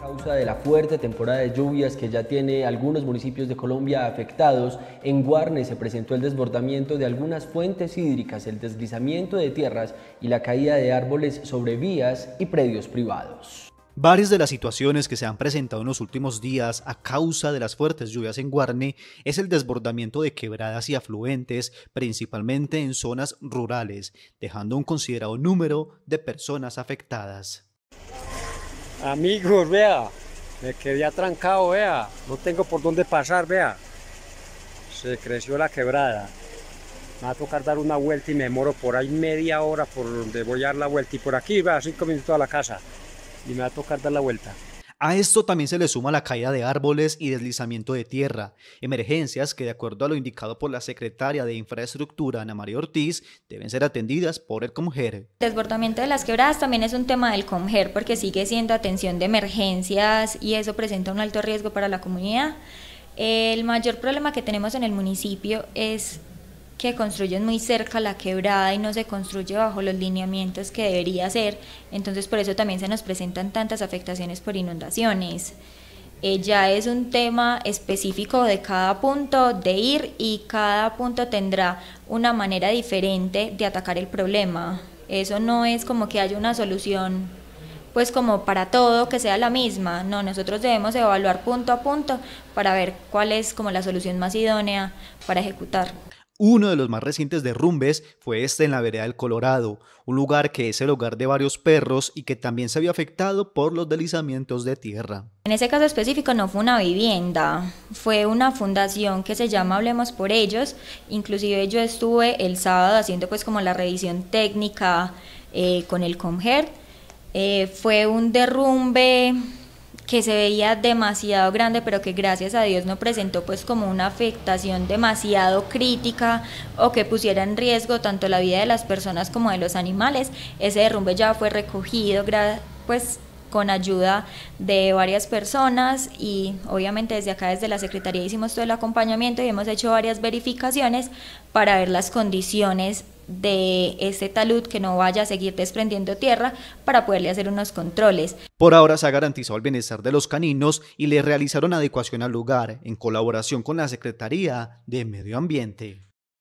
causa de la fuerte temporada de lluvias que ya tiene algunos municipios de Colombia afectados, en Guarne se presentó el desbordamiento de algunas fuentes hídricas, el deslizamiento de tierras y la caída de árboles sobre vías y predios privados. Varias de las situaciones que se han presentado en los últimos días a causa de las fuertes lluvias en Guarne es el desbordamiento de quebradas y afluentes, principalmente en zonas rurales, dejando un considerado número de personas afectadas. Amigos, vea, me quedé atrancado, vea, no tengo por dónde pasar, vea. Se creció la quebrada. Me va a tocar dar una vuelta y me demoro por ahí media hora por donde voy a dar la vuelta. Y por aquí, vea, 5 minutos a la casa. Y me va a tocar dar la vuelta. A esto también se le suma la caída de árboles y deslizamiento de tierra, emergencias que de acuerdo a lo indicado por la secretaria de Infraestructura, Ana María Ortiz, deben ser atendidas por el Comger. El desbordamiento de las quebradas también es un tema del Comger porque sigue siendo atención de emergencias y eso presenta un alto riesgo para la comunidad. El mayor problema que tenemos en el municipio es que construyen muy cerca la quebrada y no se construye bajo los lineamientos que debería ser, entonces por eso también se nos presentan tantas afectaciones por inundaciones. Ya es un tema específico de cada punto de ir y cada punto tendrá una manera diferente de atacar el problema. Eso no es como que haya una solución pues como para todo que sea la misma, no, nosotros debemos evaluar punto a punto para ver cuál es como la solución más idónea para ejecutar. Uno de los más recientes derrumbes fue este en la vereda del Colorado, un lugar que es el hogar de varios perros y que también se vio afectado por los deslizamientos de tierra. En ese caso específico no fue una vivienda, fue una fundación que se llama Hablemos por Ellos, inclusive yo estuve el sábado haciendo pues como la revisión técnica con el Comger, fue un derrumbe que se veía demasiado grande, pero que gracias a Dios no presentó pues como una afectación demasiado crítica o que pusiera en riesgo tanto la vida de las personas como de los animales. Ese derrumbe ya fue recogido pues con ayuda de varias personas y obviamente desde acá desde la Secretaría hicimos todo el acompañamiento y hemos hecho varias verificaciones para ver las condiciones de este talud que no vaya a seguir desprendiendo tierra para poderle hacer unos controles. Por ahora se ha garantizado el bienestar de los caninos y le realizaron adecuación al lugar en colaboración con la Secretaría de Medio Ambiente.